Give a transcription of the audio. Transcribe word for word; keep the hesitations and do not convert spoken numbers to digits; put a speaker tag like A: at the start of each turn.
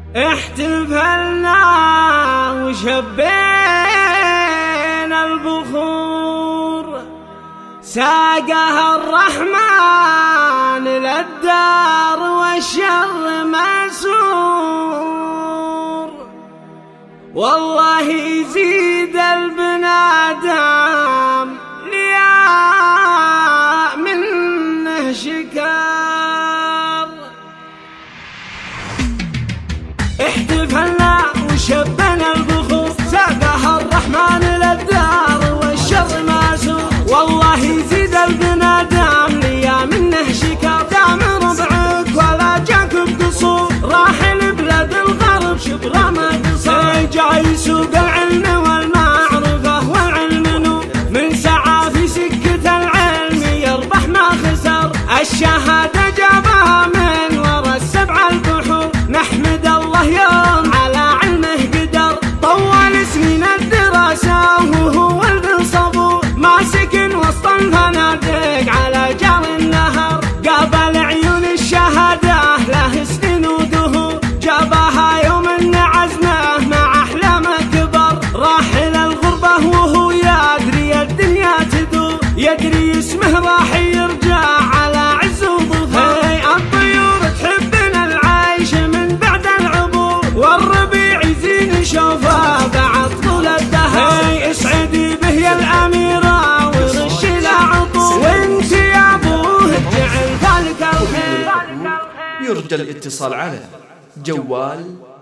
A: احتفلنا وشبينا البخور، ساقها الرحمن للدار والشر مسور. والله يزيد البنادم ليا منه شكر. احتفلنا وشبنا البخور، ساقها الرحمن للدار والشر مسور. والله يزيد البنادم ليا منه شكر. دام ربعك ولا جاك بقصور، راحل بلاد الغرب شبرا ما قصر. جاي يسوق العلم والمعرفة والعلم نور، من سعى في سكة العلم يربح ما خسر. الشهادة جابها من ورا السبع البحور، نحمد الله يوم على علمه قدر. طول سنين الدراسة وهو ولد صبور، ما سكن وسط الفنادق على جار النهر. قابل عيون الشهادة له سنين ودهور، جابها يوم ان عزمه مع احلامه كبر. راحل الغربة وهو يدري الدنيا تدور، يدري اسمه راح يرجع على عز وظفر. الطيور تحبنا العيش من بعد العبور، والربيع يزين شوفه بعد طول الدهر. اسعدي به يا الأميرة ورش له عطور، وانت يا ابوه اجعل ذلك الخير.
B: يرجى الاتصال على جوال